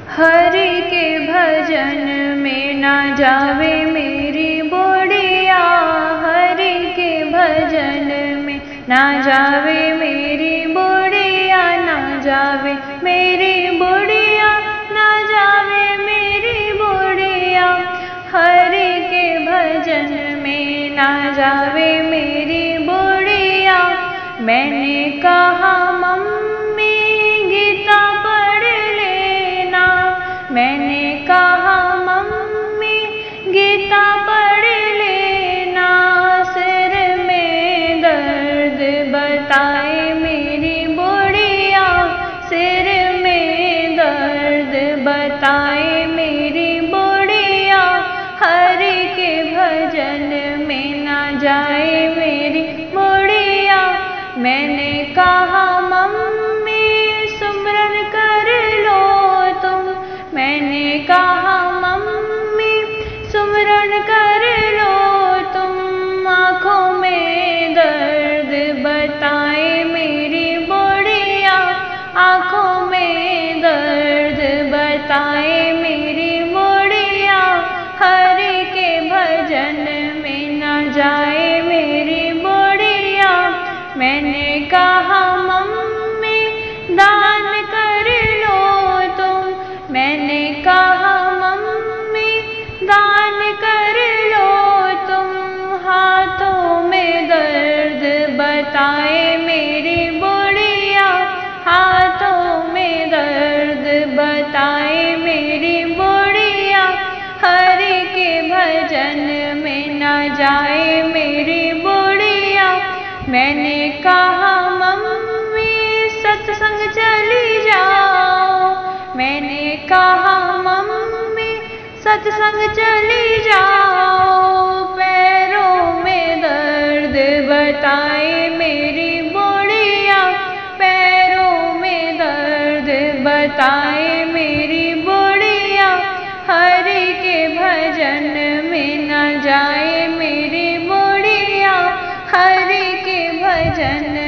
हरि के भजन में ना जावे मेरी बुढ़िया, हरि के भजन में ना जावे मेरी बुढ़िया, ना जावे मेरी बुढ़िया, ना जावे मेरी बुढ़िया। हरि के भजन में ना जावे मेरी बुढ़िया। मैंने कहा मम्मी गीता पढ़ लेना, मैंने कहा मम्मी गीता पढ़ लेना। सिर में दर्द बताए मेरी बुढ़िया, सिर में दर्द बताए मेरी बुढ़िया। हरि के भजन में ना जाए मेरी बुढ़िया। मैंने कहा मम्मी सुमरन कर लो तुम, मैंने कहा मम्मी सुमरन कर लो तुम। आँखों में दर्द बताए मेरी बुढ़िया, आँखों में दर्द बताए मेरी बुढ़िया। हरि के भजन में ना जाए मेरी बुढ़िया। मैंने कहा मम्मी दान कर लो तुम, मैंने कहा मम्मी दान कर लो तुम। हाथों में दर्द बताए मेरी बुढ़िया, हाथों में दर्द बताए मेरी बुढ़िया। हरि के भजन में ना जाए मेरी बुढ़िया। मैंने कहा मम्मी सत्संग चली जाओ, मैंने कहा मम्मी सत्संग चली जाओ। पैरों में दर्द बताए मेरी बुढ़िया, पैरों में दर्द बताए मेरी बुढ़िया। हरि के भजन में ना जाए मेरी बुढ़िया, हरि के भजन